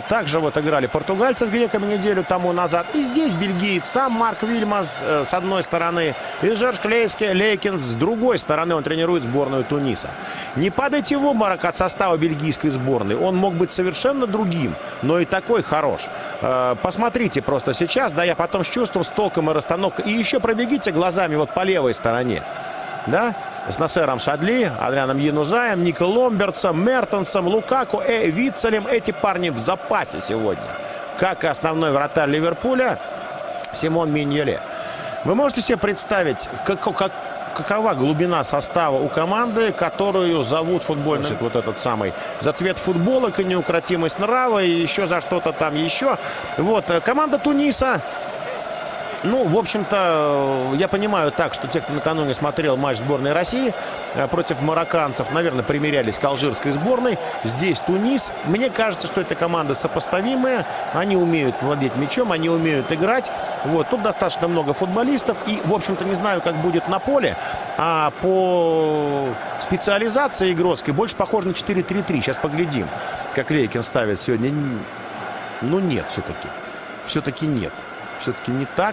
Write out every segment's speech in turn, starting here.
Также вот играли португальцы с греками неделю тому назад. И здесь бельгиец, там Марк Вильмас с одной стороны, и Жерж Лейкинс с другой стороны. Он тренирует сборную Туниса. Не падайте в обморок от состава бельгийской сборной. Он мог быть совершенно другим, но и такой хорош. Посмотрите просто сейчас, да, я потом с чувством, с толком и расстановкой. И еще пробегите глазами вот по левой стороне, да, с Насером Шадли, Адрианом Янузаем, Нико Ломбертсом, Мертенсом, Лукаку, Вицелем. Эти парни в запасе сегодня. Как и основной вратарь Ливерпуля Симон Миньоле. Вы можете себе представить, какова глубина состава у команды, которую зовут футбольный, вот этот самый, за цвет футболок и неукротимость нрава, и еще за что-то там еще. Вот, команда Туниса. Ну, в общем-то, я понимаю так, что те, кто накануне смотрел матч сборной России против марокканцев, наверное, примерялись к алжирской сборной. Здесь Тунис. Мне кажется, что эта команда сопоставимая. Они умеют владеть мячом, они умеют играть. Вот, тут достаточно много футболистов. И, в общем-то, не знаю, как будет на поле. А по специализации игротской больше похоже на 4-3-3. Сейчас поглядим, как Лейкин ставит сегодня. Ну, нет, все-таки. Все-таки нет. Все-таки не так.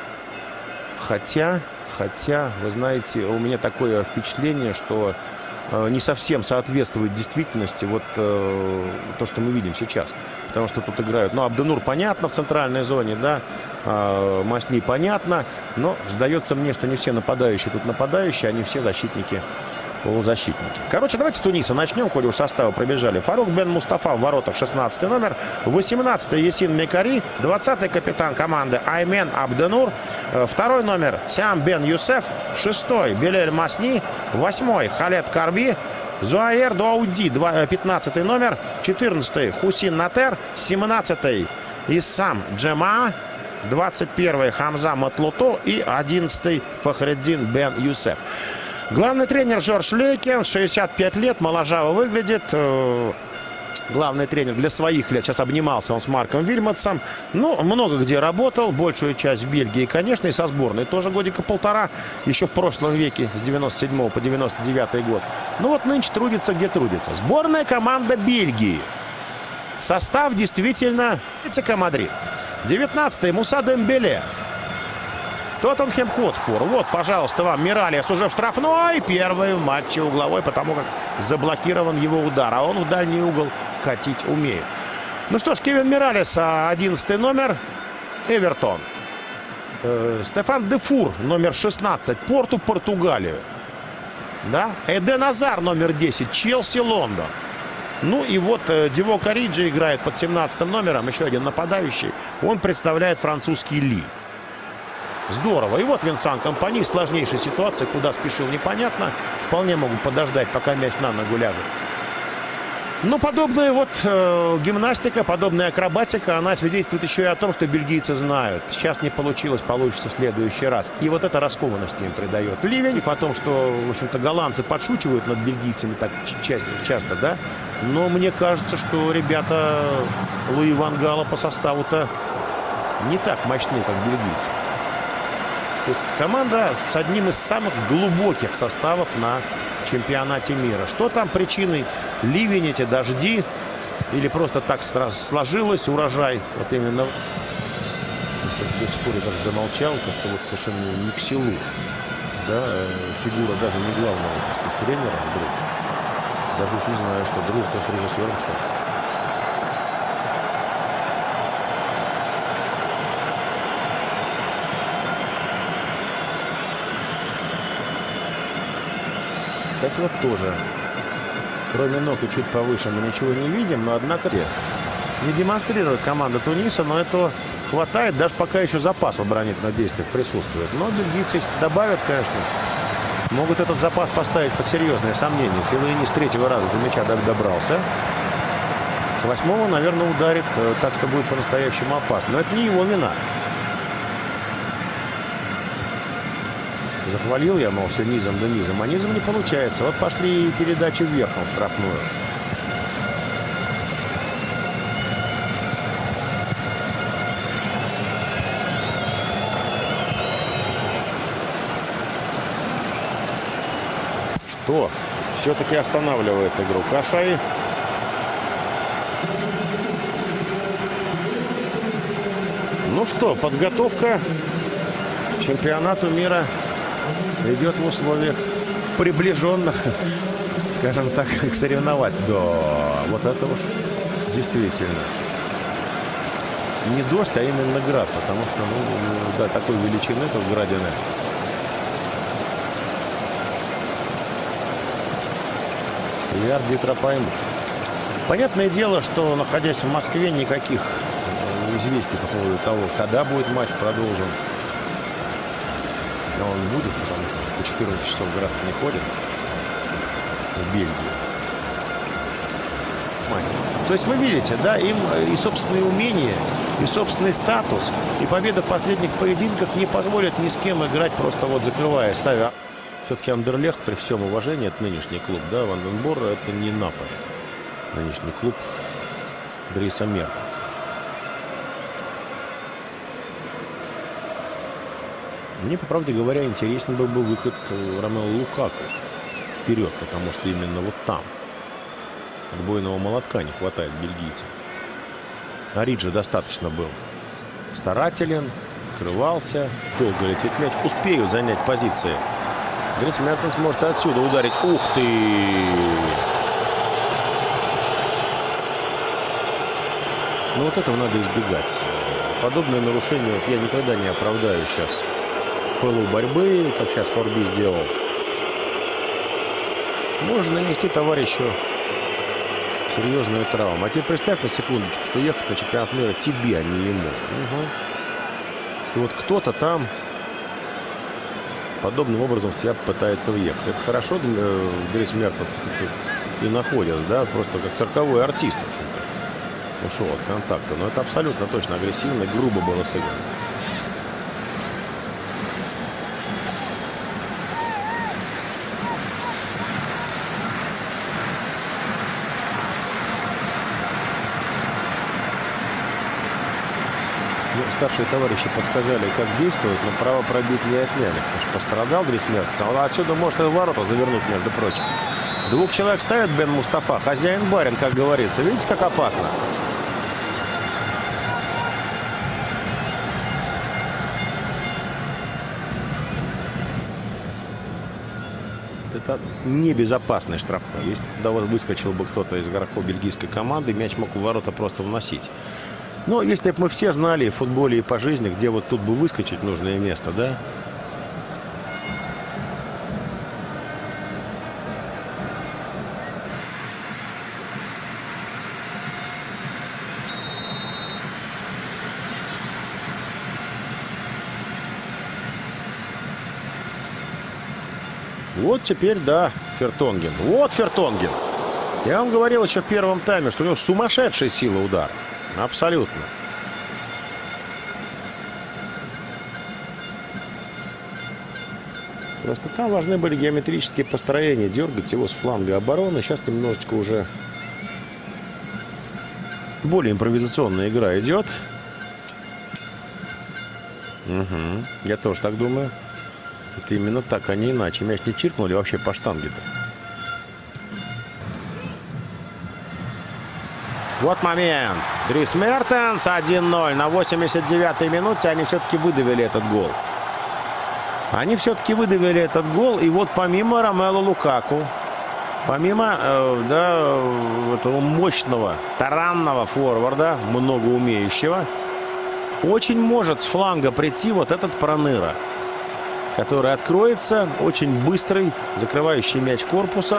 Хотя, вы знаете, у меня такое впечатление, что не совсем соответствует действительности вот то, что мы видим сейчас. Потому что тут играют, ну, Абденур понятно в центральной зоне, да, Масни понятно, но сдается мне, что не все нападающие тут нападающие, они все защитники. Полузащитники. Короче, давайте с Туниса начнем, коли уж составы пробежали. Фарук Бен Мустафа в воротах, 16 номер. 18-й Ясин Мекари. 20-й капитан команды Аймен Абденур. 2-й номер Сиам Бен Юсеф. 6-й Белель Масни. 8-й Халет Карби. Зуаер Дуауди, 15-й номер. 14-й Хусин Натер. 17-й Иссам Джема. 21-й Хамза Матлуто. И 11-й Фахреддин Бен Юсеф. Главный тренер Жорж Лейкин, 65 лет, моложаво выглядит. Главный тренер для своих лет. Сейчас обнимался он с Марком Вильмотсом. Ну, много где работал. Большую часть в Бельгии, конечно, и со сборной. Тоже годика полтора. Еще в прошлом веке, с 97 по 99 год. Ну вот нынче трудится, где трудится. Сборная команда Бельгии. Состав действительно... Мадрид. 19-й Муса Дембеле. Тоттенхэм Хотспур. Вот, пожалуйста, вам Миралес уже в штрафной. Первый в матче угловой, потому как заблокирован его удар. А он в дальний угол катить умеет. Ну что ж, Кевин Миралес, 11 номер. Эвертон. Стефан Дефур, номер 16. Порту, Португалию. Да? Эден Азар, номер 10. Челси, Лондон. Ну и вот Дивок Ориджи играет под 17 номером. Еще один нападающий. Он представляет французский Лиль. Здорово. И вот Винсан Компани. Сложнейшая ситуация. Куда спешил, непонятно. Вполне могут подождать, пока мяч на ногу ляжет. Но подобная вот гимнастика, подобная акробатика, она свидетельствует еще и о том, что бельгийцы знают. Сейчас не получилось, получится в следующий раз. И вот эта раскованность им придает ливень. О том, что, в общем-то, голландцы подшучивают над бельгийцами так часто, да. Но мне кажется, что ребята Луи ван Гала по составу-то не так мощны, как бельгийцы. То есть команда с одним из самых глубоких составов на чемпионате мира. Что там причиной? Ливень, эти дожди? Или просто так сразу сложилось, урожай? Вот именно. До сих пор я даже замолчал, как-то вот совершенно не к селу. Да, фигура даже не главного, так сказать, тренера вдруг. Даже уж не знаю, что дружит с режиссером, что ли. Кстати, вот тоже. Кроме ног и чуть повыше мы ничего не видим, но однако не демонстрирует команда Туниса, но этого хватает, даже пока еще запас в оборонительных действиях присутствует. Но бельгийцы, если добавят, конечно, могут этот запас поставить под серьезные сомнения. Феллини с 3-го раза до мяча добрался. С 8-го, наверное, ударит так, что будет по-настоящему опасно. Но это не его вина. Захвалил я, мол, все низом да низом. А низом не получается. Вот пошли передачи вверхом в штрафную. Что? Все-таки останавливает игру Кашай. Ну что, подготовка к чемпионату мира идет в условиях приближенных, скажем так, к соревновать. Да, вот это уж действительно не дождь, а именно град, потому что, ну, да, такой величины тут в граде нет. И арбитра поймут. Понятное дело, что, находясь в Москве, никаких известий по поводу того, когда будет матч продолжен. Но он будет, потому что по 14 часов град не ходит в Бельгии. То есть вы видите, да, им и собственные умения, и собственный статус, и победа в последних поединках не позволят ни с кем играть, просто вот закрывая, ставя. Все-таки Андерлехт, при всем уважении, это нынешний клуб, да, Ванденбор, это не Наполе. Нынешний клуб Дриса Мертенса. Мне, по правде говоря, интересен был бы выход Ромело Лукаку вперед, потому что именно вот там отбойного молотка не хватает бельгийцам. Ориджи достаточно был старателен, открывался, долго летит мяч, успеют занять позиции. Дрис Мертенс может отсюда ударить. Ух ты! Ну вот этого надо избегать. Подобное нарушение вот я никогда не оправдаю сейчас в пылу борьбы, как сейчас Корби сделал. Можно нанести товарищу серьезную травму. А теперь представь на секундочку, что ехать на чемпионат мира тебе, а не ему. Угу. И вот кто-то там подобным образом в тебя пытается въехать. Это хорошо, Дрис Мертенс и находится, да, просто как цирковой артист. Ушел от контакта. Но это абсолютно точно агрессивно и грубо было сыграно. Старшие товарищи подсказали, как действовать, но право пробить не отняли. Потому что пострадал Дрис Мертенс. А отсюда может и в ворота завернуть, между прочим. Двух человек ставит Бен Мустафа. Хозяин-барин, как говорится. Видите, как опасно? Это небезопасный штрафной. Если туда вот выскочил бы кто-то из игроков бельгийской команды, мяч мог в ворота просто вносить. Но если бы мы все знали в футболе и по жизни, где вот тут бы выскочить нужное место, да? Вот теперь, да, Фертонген. Вот Фертонген. Я вам говорил еще в первом тайме, что у него сумасшедшая сила удара. Абсолютно. Просто там важны были геометрические построения. Дергать его с фланга обороны. Сейчас немножечко уже более импровизационная игра идет. Угу. Я тоже так думаю. Это именно так, а не иначе. Мяч не чиркнули вообще по штанге-то. Вот момент. Дрис Мертенс 1-0 на 89-й минуте. Они все-таки выдавили этот гол. Они все-таки выдавили этот гол. И вот помимо Ромело Лукаку, помимо этого мощного, таранного форварда, много умеющего, очень может с фланга прийти вот этот Проныра, который откроется, очень быстрый, закрывающий мяч корпусом.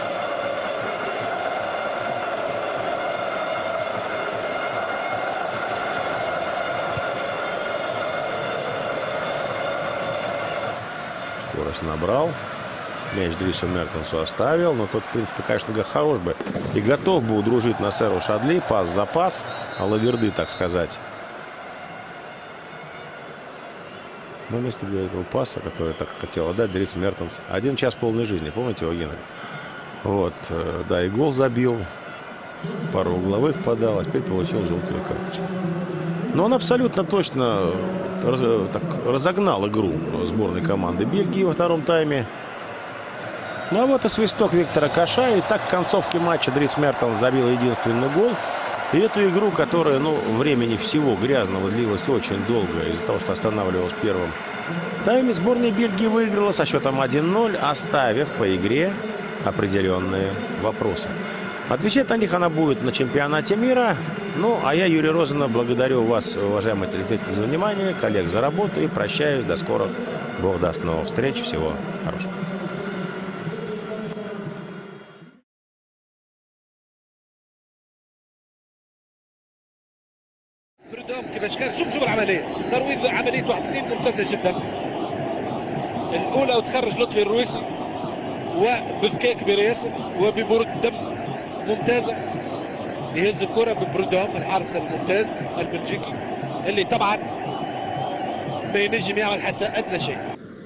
Скорость набрал. Мяч Дрису Мертенсу оставил. Но тот, в принципе, конечно, хорош бы и готов бы удружить Насеру Шадли. Пас за пас. Алаверды, так сказать. Но вместо этого паса, который так хотел отдать Дрис Мертенс. 1 час полной жизни. Помните его, Генри? Вот. Да, и гол забил. Пару угловых подал. А теперь получил желтую карточку. Но он абсолютно точно разогнал игру сборной команды Бельгии во втором тайме. Ну а вот и свисток Виктора Коша. И так к концовке матча Дрис Мертенс забил единственный гол. И эту игру, которая, времени всего грязного длилась очень долго из-за того, что останавливалась в первом тайме, сборная Бельгии выиграла со счетом 1-0, оставив по игре определенные вопросы. Отвечать на них она будет на чемпионате мира. А я, Юрий Розанов, благодарю вас, уважаемые телезрители, за внимание, коллег за работу и прощаюсь. До скорых, Бог даст, новых встреч. Всего хорошего. برودوم كيفاش كان شوف العمليه ترويض عمليه 1-2 ممتازه جدا الاولى وتخرج لطفي الرويسي وبذكاء كبير ياسر وببرود دم ممتازه يهز الكره ببرودوم الحارس الممتاز البلجيكي اللي طبعا ما ينجم يعمل حتى ادنى شيء.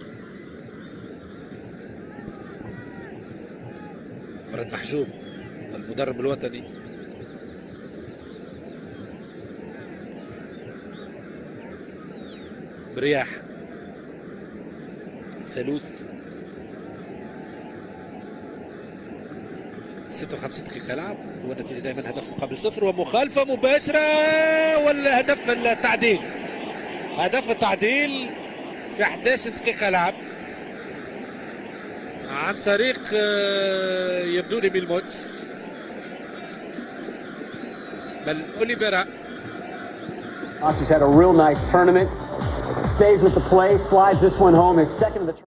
مراد محجوب المدرب الوطني برياح ثالوث 56 دقيقة لعب والنتيجة دائما هدف مقابل 0 ومخالفة مباشرة والهدف التعديل. هدف التعديل في 11 دقيقة لعب عن طريق يبدو لي ميلموتس بل أوليفيرا. He's had a real nice tournament. Stays with the play, slides this one home, his second of the